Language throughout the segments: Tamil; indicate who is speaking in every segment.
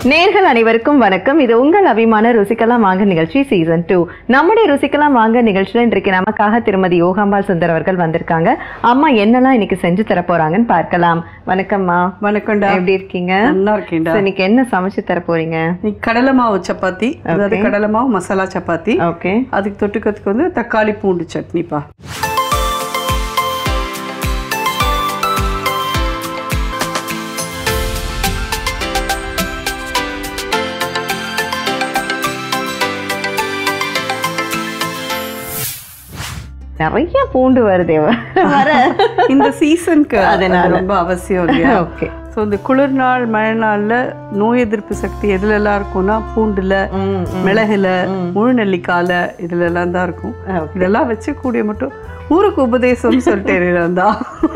Speaker 1: நேர்கள் அனைவருக்கும் வணக்கம். இது உங்கள் அபிமான ருசிக்கலாம் வாங்க நிகழ்ச்சி சீசன் 2. நம்முடைய ருசிக்கலாம் வாங்க நிகழ்ச்சியில் இன்றைக்கு நமக்காக திருமதி யோகாம்பாள் சுந்தர் அவர்கள் வந்திருக்காங்க. அம்மா என்னெல்லாம் இன்னைக்கு செஞ்சு தர போறாங்கன்னு பார்க்கலாம். வணக்கம்மா.
Speaker 2: வணக்கம்டா.
Speaker 1: எப்படி இருக்கீங்க?
Speaker 2: நல்லா இருக்கேன்டா.
Speaker 1: இன்னைக்கு என்ன சமைச்சு தர போறீங்க?
Speaker 2: கடலை மாவு சப்பாத்தி, அதாவது கடலை மாவு மசாலா சப்பாத்தி. ஓகே. அதுக்கு தொட்டுக்கிறதுக்கு வந்து தக்காளி பூண்டு சட்னிப்பா.
Speaker 1: நிறைய பூண்டு வருதே வர
Speaker 2: இந்த சீசனுக்கு அதனால ரொம்ப அவசியம் இல்லையா? ஓகே. ஸோ இந்த குளிர் நாள் மழை நாளில் நோய் எதிர்ப்பு சக்தி எதுலெல்லாம் இருக்கும்னா பூண்டுல, மிளகுல, முழு நெல்லிக்கால இதுலெல்லாம் தான் இருக்கும். இதெல்லாம் வச்சுக்கூடிய மட்டும் ஊருக்கு உபதேசம் சொல்லிட்டேன் தான்,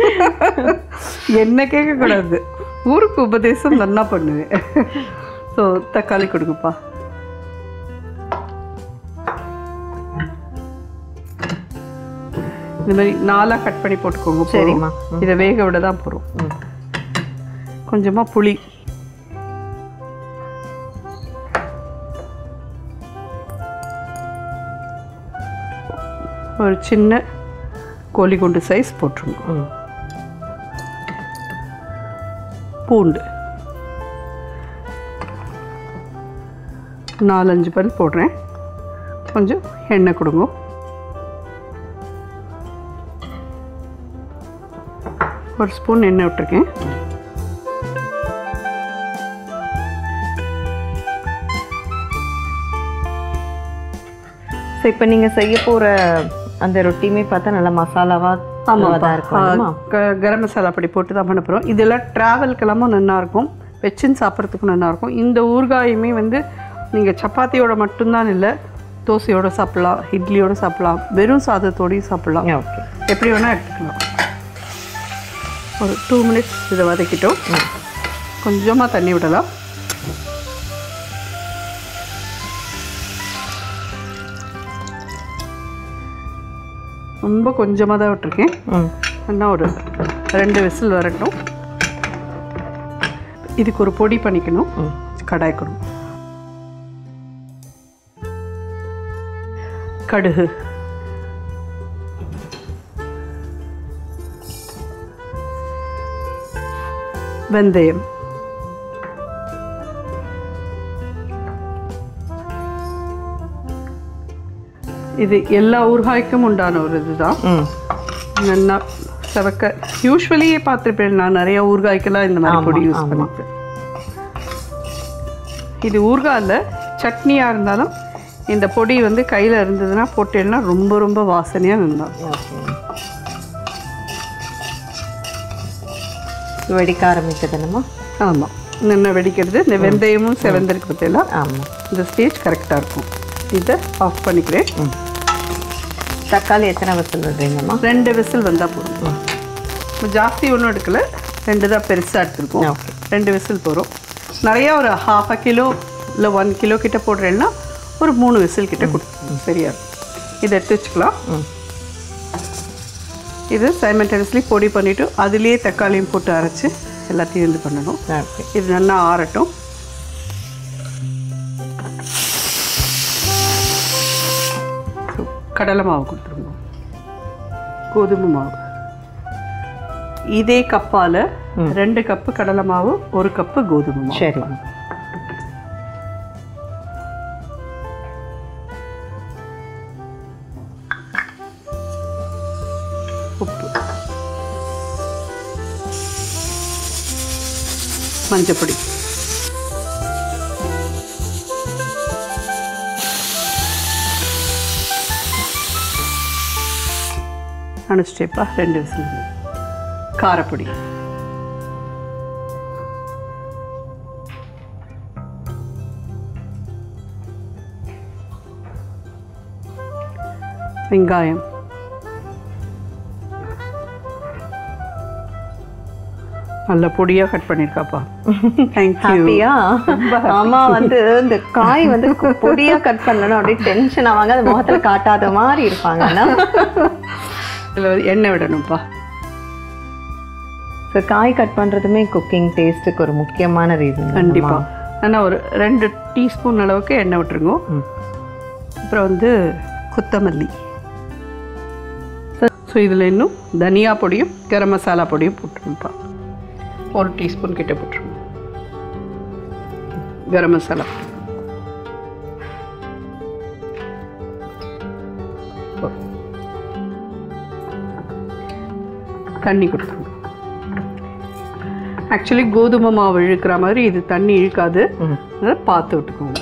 Speaker 2: என்ன கேட்கக்கூடாது, ஊருக்கு உபதேசம் நல்லா பண்ணுவேன். ஸோ தக்காளி கொடுக்குப்பா. இந்த மாதிரி 4 கட் பண்ணி போட்டுக்கோங்க. சரிம்மா. இதை வேக விட தான் போகிறோம். கொஞ்சமாக புளி, ஒரு சின்ன கோழிக்குண்டு சைஸ் போட்டுருங்க. பூண்டு 4-5 பல் போடுறேன். கொஞ்சம் எண்ணெய் கொடுங்க. ஒரு ஸ்பூன் எண்ணெய் விட்டுருக்கேன்.
Speaker 1: ஸோ இப்போ நீங்கள் செய்ய போகிற அந்த ரொட்டியுமே பார்த்தா நல்லா மசாலாவாக தான் இருக்கும்.
Speaker 2: கரம் மசாலா அப்படி போட்டு தான் பண்ண போகிறோம். இதெல்லாம் ட்ராவல்க்கெல்லாமும் நல்லாயிருக்கும், வச்சுன்னு சாப்பிட்றதுக்கும் நல்லாயிருக்கும். இந்த ஊறுகாயுமே வந்து நீங்கள் சப்பாத்தியோட மட்டும்தான் இல்லை, தோசையோடு சாப்பிட்லாம், இட்லியோடு சாப்பிட்லாம், வெறும் சாதத்தோடையும் சாப்பிட்லாம். ஓகே, எப்படி வேணால் எடுத்துக்கலாம். ஒரு 2 மினிட்ஸ் இதை வதக்கிட்டோம். கொஞ்சமாக தண்ணி விடலாம். ரொம்ப கொஞ்சமாக தான் விட்டுருக்கேன். இன்னும் ஒரு 2 விசில் வரட்டும். இதுக்கு ஒரு பொடி பண்ணிக்கணும். கடாய் கொடுங்க. கடுகு, வெந்தயம், இது எல்லா ஊறுகாய்க்கும் உண்டான ஒரு இதுதான். நல்லா செவக்க யூஸ்வலி பார்த்துருப்பேன் நான், நிறைய ஊறுகாய்க்கெல்லாம் இந்த மாதிரி பொடி யூஸ் பண்ணிப்பேன். இது ஊறுகாயில் சட்னியாக இருந்தாலும் இந்த பொடி வந்து கையில் இருந்ததுன்னா போட்டேன்னா ரொம்ப ரொம்ப வாசனையாக நல்லா
Speaker 1: வெடிக்க ஆரம்பிச்சதுமா. ஆமாம்,
Speaker 2: நல்லா வெடிக்கிறது. இந்த வெந்தயமும் செவந்திருக்கு பற்றியெல்லாம். ஆமாம், இந்த ஸ்டேஜ் கரெக்டாக இருக்கும். இதை ஆஃப் பண்ணிக்கிறேன்.
Speaker 1: தக்காளி எத்தனை விசில் விடுறீங்கம்மா?
Speaker 2: 2 விசில் வந்தால் போதும். ஜாஸ்தி ஒன்றும் எடுக்கலை, 2 தான் பெருசாக எடுத்துருக்கோம். 2 விசில் போகிறோம். நிறையா ஒரு 1/2 கிலோ இல்லை 1 கிலோ கிட்ட போடுறேன்னா ஒரு 3 விசில் கிட்ட கொடுத்து சரியா இருக்கும். இதை எடுத்து வச்சுக்கலாம். இது சைமல்டேனியஸ்லி பொடி பண்ணிவிட்டு அதுலேயே தக்காளியும் போட்டு அரைச்சி எல்லாத்தையும் இது பண்ணணும். இது நல்லா ஆறட்டும். கடலை மாவு கொடுத்துருங்க, கோதுமை மாவு. இதே கப்பால் 2 கப்பு கடலை மாவு, 1 கப்பு கோதுமை மாவு. சரி. உப்பு, மஞ்சப்பொடி, அனுப்பிச்சிட்டேப்பா. 2 விசில். காரப்பொடி, வெங்காயம், நல்ல பொடியாக கட் பண்ணியிருக்காப்பா.
Speaker 1: ஹாப்பியா? அம்மா வந்து இந்த காய் வந்து பொடியாக கட் பண்ணணும் அப்படியே டென்ஷன் ஆவாங்க, அது முகத்தில் காட்டாத மாதிரி இருப்பாங்கன்னா.
Speaker 2: இதில் எண்ணெய் விடணும்ப்பா.
Speaker 1: ஸோ காய் கட் பண்ணுறதுமே குக்கிங் டேஸ்ட்டுக்கு ஒரு முக்கியமான ரீசன்.
Speaker 2: கண்டிப்பாக ஆனால் ஒரு 2 டீஸ்பூன் அளவுக்கு எண்ணெய் விட்டுருங்க. அப்புறம் வந்து கொத்தமல்லி. ஸோ இதில் இன்னும் தனியா பொடியும் கரம் மசாலா பொடியும் போட்டுருங்கப்பா. 1 டீஸ்பூன் கிட்ட போட்டுருங்க கரம் மசாலா. தண்ணி கொடுத்துருங்க. ஆக்சுவலி கோதுமை மாவு இழுக்கிற மாதிரி இது தண்ணி இழுக்காது, அதனால் பார்த்து விட்டுக்கோங்க.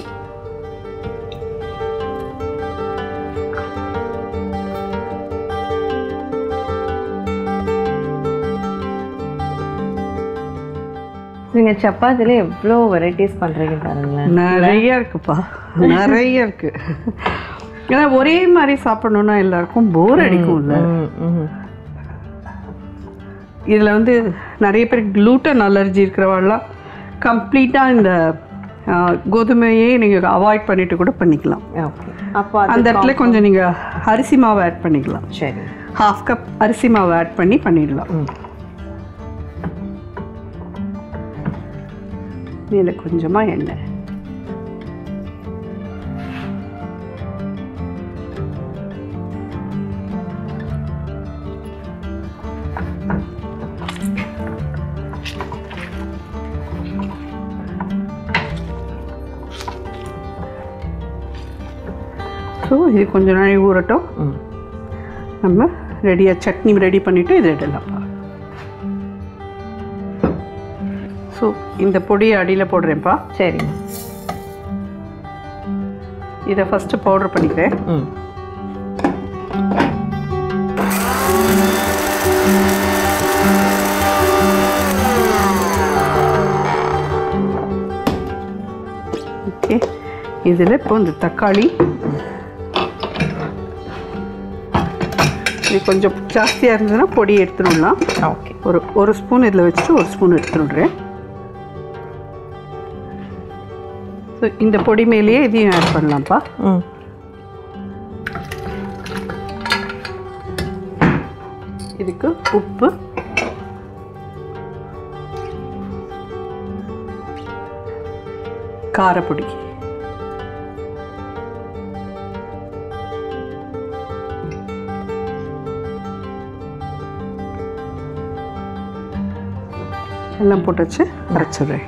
Speaker 1: நீங்கள் சப்பாத்தில எவ்வளோ வெரைட்டிஸ் பண்ணுறீங்க பாருங்களேன்.
Speaker 2: நிறைய இருக்குப்பா, நிறைய இருக்கு. ஏன்னா ஒரே மாதிரி சாப்பிடணும்னா எல்லாருக்கும் போர் அடிக்கும்ல. இதில் வந்து நிறைய பேர் க்ளூட்டன் அலர்ஜி இருக்கிறவெல்லாம் கம்ப்ளீட்டாக இந்த கோதுமையே நீங்கள் அவாய்ட் பண்ணிட்டு கூட பண்ணிக்கலாம்.
Speaker 1: அப்போ
Speaker 2: அந்த இடத்துல கொஞ்சம் நீங்கள் அரிசி மாவு ஆட் பண்ணிக்கலாம்.
Speaker 1: சரி,
Speaker 2: 1/2 கப் அரிசி மாவு ஆட் பண்ணி பண்ணிடலாம். இதில் கொஞ்சமாக எண்ணெய். ஸோ இது கொஞ்சம் நாள் ஊறட்டும். நம்ம ரெடியாக சட்னி ரெடி பண்ணிவிட்டு இதை இடலாம்ப்பா. ஸோ இந்த பொடியை அடியில் போடுறேன்ப்பா.
Speaker 1: சரி,
Speaker 2: இதை ஃபஸ்ட்டு பவுடர் பண்ணிக்கிறேன். ஓகே, இதில் இப்போ இந்த தக்காளி இது கொஞ்சம் ஜாஸ்தியாக இருந்ததுன்னா பொடி எடுத்துடலாம்.
Speaker 1: ஓகே,
Speaker 2: ஒரு ஸ்பூன் இதில் வச்சுட்டு 1 ஸ்பூன் எடுத்துடுறேன். ஸோ இந்த பொடி மேலேயே இதையும் ஆட் பண்ணலாம்ப்பா. இதுக்கு உப்பு, காரப்பொடி, எல்லாம் போட்டு வச்சு அரைச்சிடுறேன்.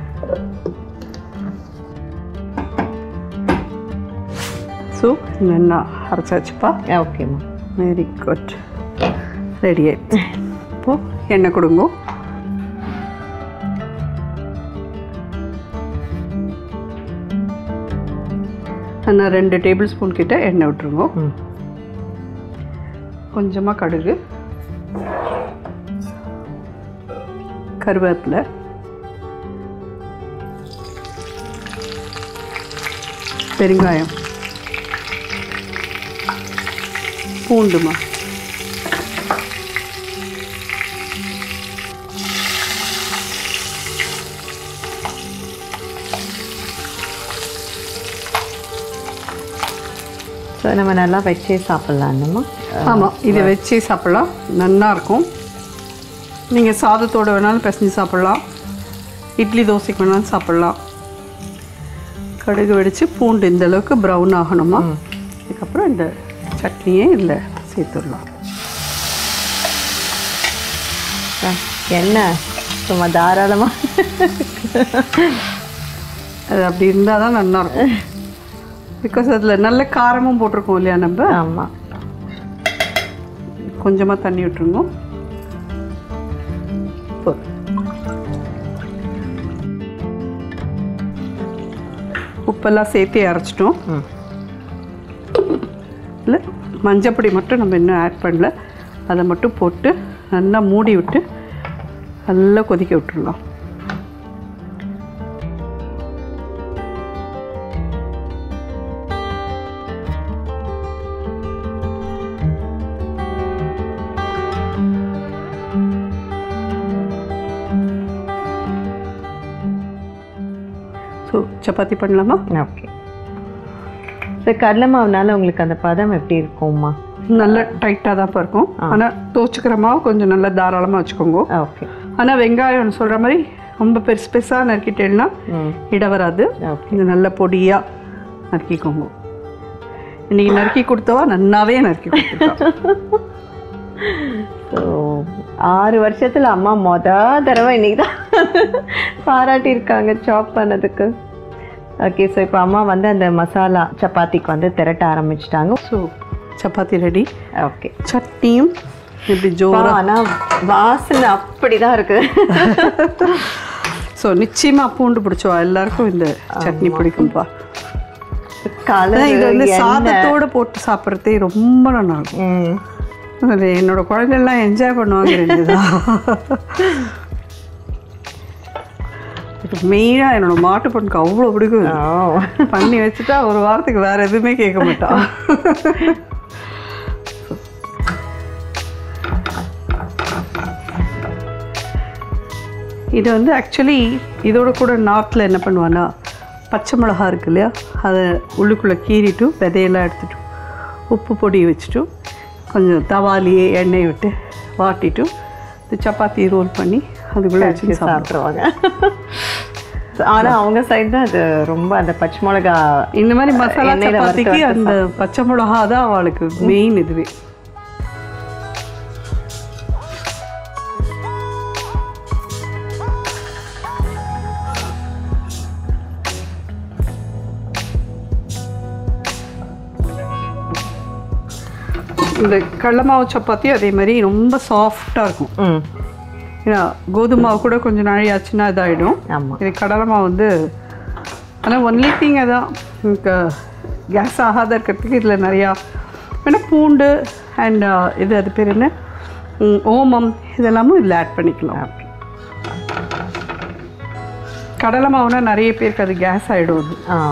Speaker 2: ஸோ நல்லா அரைச்சாச்சுப்பா.
Speaker 1: ஓகேம்மா,
Speaker 2: வெரி குட், ரெடி ஆயிடுச்சு. இப்போது எண்ணெய் கொடுங்க. நான் 2 டேபிள் ஸ்பூன் கிட்ட எண்ணெய் விட்டுருங்க. கொஞ்சமாக கடுகு, கருவேப்பிலை, பெருங்காயம், பூண்டுமா,
Speaker 1: ஸோ நம்ம நல்லா வச்சே சாப்பிட்லாம்மா.
Speaker 2: ஆமாம், இதை வச்சே சாப்பிட்லாம், நல்லாயிருக்கும். நீங்கள் சாதத்தோடு வேணாலும் பிசைஞ்சு சாப்பிட்லாம், இட்லி தோசைக்கு வேணாலும் சாப்பிட்லாம். கடுகு வெடித்து பூண்டு இந்த அளவுக்கு ப்ரௌன் ஆகணுமா. அதுக்கப்புறம் இந்த சட்னியே இதில் சேர்த்துடலாம்.
Speaker 1: எண்ணெய் சும்மா தாராளமாக
Speaker 2: அது அப்படி இருந்தால் தான் நல்லாயிருக்கும். பிகாஸ் அதில் நல்ல காரமும் போட்டிருக்கோம் இல்லையா நம்ம.
Speaker 1: ஆமாம்,
Speaker 2: கொஞ்சமாக தண்ணி விட்டுருங்க. உப்பெல்லாம் சேர்த்து அரைச்சிட்டோம். இல்லை மஞ்சப்பொடி மட்டும் நம்ம இன்னும் ஆட் பண்ணல, அதை மட்டும் போட்டு நல்லா மூடி விட்டு நல்லா கொதிக்க விட்டுடலாம். ஸோ சப்பாத்தி பண்ணலாமா?
Speaker 1: ஓகே. ஸோ கடலை மாவுனால உங்களுக்கு அந்த பதம் எப்படி இருக்கும்மா?
Speaker 2: நல்லா டைட்டாக தான் இருக்கும். ஆனால் தோச்சுக்கிற மாவு கொஞ்சம் நல்லா தாராளமாக வச்சுக்கோங்க.
Speaker 1: ஓகே.
Speaker 2: ஆனால் வெங்காயம் சொல்கிற மாதிரி ரொம்ப பெருசு பெருசாக நறுக்கிட்டேன்னா இட வராது. இது நல்ல பொடியாக நறுக்கிக்கோங்க. இன்னைக்கு நறுக்கி கொடுத்தவா நன்னாவே நறுக்கி கொடுத்துருக்கா.
Speaker 1: ஸோ 6 வருஷத்துல அம்மா தடவை இன்னைக்கு தான் பாராட்டியிருக்காங்க சாப் பண்ணதுக்கு. ஓகே, ஸோ இப்போ அம்மா வந்து அந்த மசாலா சப்பாத்திக்கு வந்து திரட்ட ஆரம்பிச்சிட்டாங்க.
Speaker 2: So chapati ready.
Speaker 1: ஓகே,
Speaker 2: சட்னியும் இப்படி ஜோரா.
Speaker 1: ஆனால் வாசனை அப்படி தான் இருக்கு.
Speaker 2: ஸோ நிச்சயமாக பூண்டு பிடிச்சவா எல்லாருக்கும் இந்த சட்னி பிடிக்கும்பா. இது வந்து சாதத்தோடு போட்டு சாப்பிட்றதே ரொம்ப நல்லா இருக்கும். என்னோட குழந்தைலாம் என்ஜாய் பண்ணுவாங்க. ரெண்டுதான் மெயினாக என்னோட மாட்டு பொண்ணுக்கு அவ்வளோ பிடிக்கும். பண்ணி வச்சுட்டா ஒரு வாரத்துக்கு வேற எதுவுமே கேட்க மாட்டான். இது வந்து ஆக்சுவலி இதோட கூட நார்த்தில் என்ன பண்ணுவான்னா, பச்சை மிளகா இருக்கு இல்லையா, அதை உள்ளுக்குள்ளே கீறிட்டு விதையெல்லாம் எடுத்துட்டு உப்பு பொடி வச்சுட்டு கொஞ்சம் தவாலியே எண்ணெய் விட்டு வாட்டிட்டு இந்த சப்பாத்தி ரோல் பண்ணி அதுக்குள்ளே வச்சு சாப்பிட்ருவாங்க.
Speaker 1: ஆனால் அவங்க சைடு தான் அது ரொம்ப அந்த பச்சை மிளகா,
Speaker 2: இந்த மாதிரி மசாலா சப்பாத்திக்கு அந்த பச்சை மிளகா தான் அவளுக்கு மெயின். இதுவே இந்த கடலை மாவு சப்பாத்தி அதே மாதிரி ரொம்ப சாஃப்டாக இருக்கும். ஏன்னா கோதுமை மாவு கூட கொஞ்சம் நாளை ஆச்சுன்னா இதாகிடும். இது கடலை மாவு வந்து, ஆனால் ஒன்லி திங் அதான் எனக்கு கேஸ் ஆகாத இருக்கிறதுக்கு இதில் நிறையா வேணால் பூண்டு அண்ட் இது அது பேர் என்ன, ஓமம் இதெல்லாமும் இதில் ஆட் பண்ணிக்கலாம். கடலை மாவுனா நிறைய பேருக்கு அது கேஸ் ஆகிடும்.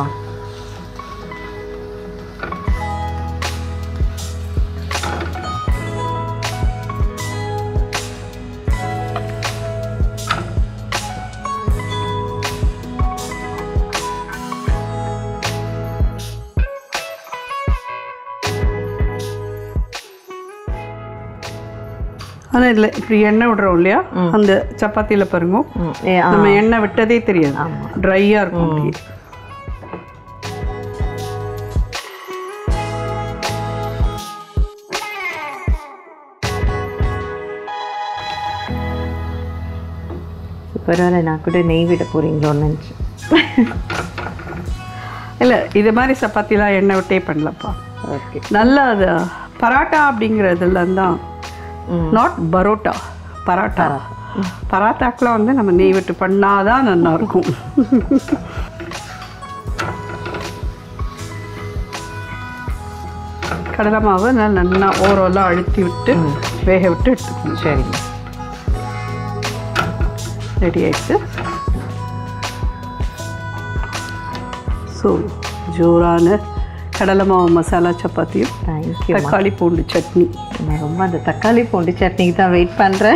Speaker 2: ஆனால் இதில் இப்படி எண்ணெய் விடுறோம் இல்லையா, அந்த சப்பாத்தியில் பாருங்க நம்ம எண்ணெய் விட்டதே தெரியாது, ட்ரையாக இருக்கும்.
Speaker 1: பரவாயில்ல, நான் கூட நெய் விட போகிறீங்களோன்னு நினச்சி.
Speaker 2: இல்லை, இது மாதிரி சப்பாத்திலாம் எண்ணெய் விட்டே பண்ணலப்பா.
Speaker 1: ஓகே,
Speaker 2: நல்லா அது பராட்டா அப்படிங்கிறதுலாம் தான், நாட் பரோட்டா, பராட்டா. பராட்டாக்கெலாம் வந்து நம்ம நெய் விட்டு பண்ணாதான் நல்லா இருக்கும். கடலை மாவு நல்லா ஓரெல்லாம் அழுத்தி விட்டு வேக விட்டு எடுத்துக்கணும்.
Speaker 1: சரிங்க,
Speaker 2: ரெடி ஆயிடுச்சு. ஸோ ஜோரான கடலை மாவு மசாலா சப்பாத்தியும் தக்காளி பூண்டு சட்னி.
Speaker 1: நான் ரொம்ப அந்த தக்காளி பூண்டு சட்னிக்கு தான் வெயிட் பண்ணுறேன்.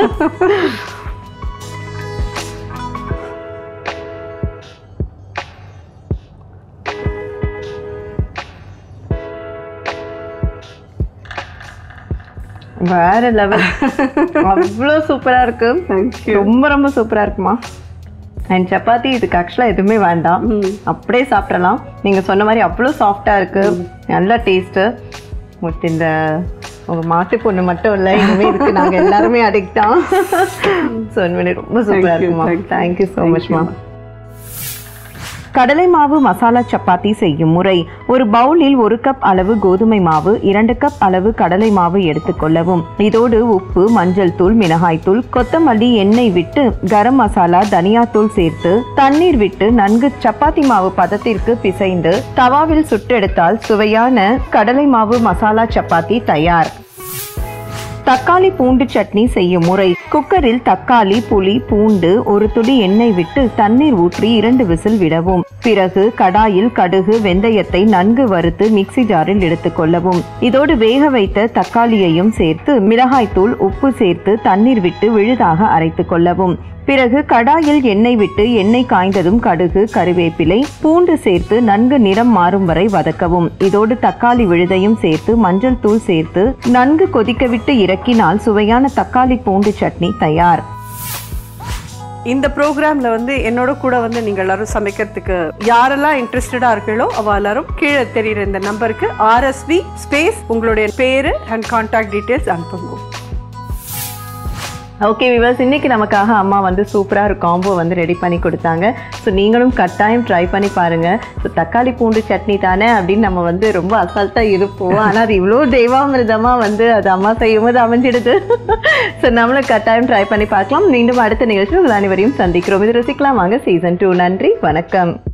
Speaker 1: வேற லெவல், அவ்வளோ சூப்பராக இருக்கு. ரொம்ப ரொம்ப சூப்பராக இருக்குமா. அண்ட் சப்பாத்தி இதுக்கு ஆக்சுவலாக எதுவுமே வேண்டாம், அப்படியே சாப்பிட்றலாம். நீங்கள் சொன்ன மாதிரி அவ்வளோ சாஃப்டாக இருக்குது, நல்ல டேஸ்ட்டு. இந்த உங்கள் மாட்டு பொண்ணு மட்டும் இல்லை, இனிமேல் இருக்குது, நாங்கள் எல்லாருமே அடிக்ட் தான். ஸோ ரொம்ப சூப்பராக இருக்குமா. தேங்க்யூ ஸோ மச்மா. கடலை மாவு மசாலா சப்பாத்தி செய்யும் முறை: ஒரு பவுலில் 1 கப் அளவு கோதுமை மாவு, 2 கப் அளவு கடலை மாவு எடுத்துக்கொள்ளவும். இதோடு உப்பு, மஞ்சள் தூள், மிளகாய் தூள், கொத்தமல்லி, எண்ணெய் விட்டு கரம் மசாலா, தனியாத்தூள் சேர்த்து தண்ணீர் விட்டு நன்கு சப்பாத்தி மாவு பதத்திற்கு பிசைந்து தவாவில் சுட்டெடுத்தால் சுவையான கடலை மாவு மசாலா சப்பாத்தி தயார். தக்காளி பூண்டு சட்னி செய்யும் முறை: குக்கரில் தக்காளி, புளி, பூண்டு, ஒரு துளி எண்ணெய் விட்டு தண்ணீர் ஊற்றி 2 விசில் விடவும். பிறகு கடாயில் கடுகு, வெந்தயத்தை நன்கு வறுத்து மிக்சி ஜாரில் எடுத்துக்கொள்ளவும். இதோடு வேக வைத்த தக்காளியையும் சேர்த்து மிளகாய்த்தூள், உப்பு சேர்த்து தண்ணீர் விட்டு விழுதாக அரைத்து கொள்ளவும். பிறகு கடாயில் எண்ணெய் விட்டு எண்ணெய் காய்ந்ததும் கடுகு, கறிவேப்பிலை, பூண்டு சேர்த்து நன்கு நிறம் மாறும் வரை வதக்கவும். இதோடு தக்காளி விழுதையும் சேர்த்து மஞ்சள் தூள் சேர்த்து நன்கு கொதிக்கவிட்டு இறக்கினால் சுவையான தக்காளி பூண்டு சட்னி தயார்.
Speaker 2: இந்த ப்ரோக்ராமில் வந்து என்னோட கூட வந்து நீங்கள் எல்லாரும் சமைக்கிறதுக்கு யாரெல்லாம் இன்ட்ரெஸ்டடாக இருக்கீங்களோ அவள் எல்லாரும் கீழே தெரியுற இந்த நம்பருக்கு RSV ஸ்பேஸ் உங்களுடைய பேர் அண்ட் கான்டாக்ட் டீட்டெயில்ஸ் அனுப்புங்க.
Speaker 1: ஓகே விவர்ஸ், இன்னைக்கு நமக்காக அம்மா வந்து சூப்பராக ஒரு காம்போ வந்து ரெடி பண்ணி கொடுத்தாங்க. ஸோ நீங்களும் கட்டாயம் ட்ரை பண்ணி பாருங்கள். ஸோ தக்காளி பூண்டு சட்னி தானே அப்படின்னு நம்ம வந்து ரொம்ப அசால்ட்டாக இருப்போம். ஆனால் அது இவ்வளோ தெய்வாமிரதமாக வந்து அது அம்மா செய்யும் போது அமைஞ்சிடுது. ஸோ நம்மளும் கட்டாயம் ட்ரை பண்ணி பார்க்கலாம். மீண்டும் அடுத்த நிகழ்ச்சியில் உங்கள் அனைவரையும் சந்திக்கிறோம். இது ருசிக்கலாம் வாங்க சீசன் 2. நன்றி, வணக்கம்.